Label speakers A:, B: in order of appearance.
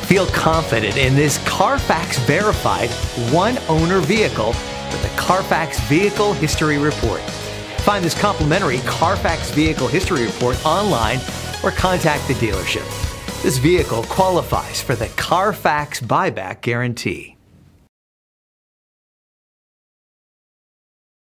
A: Feel confident in this Carfax verified one-owner vehicle with the Carfax Vehicle History Report. Find this complimentary Carfax Vehicle History Report online or contact the dealership. This vehicle qualifies for the Carfax Buyback Guarantee.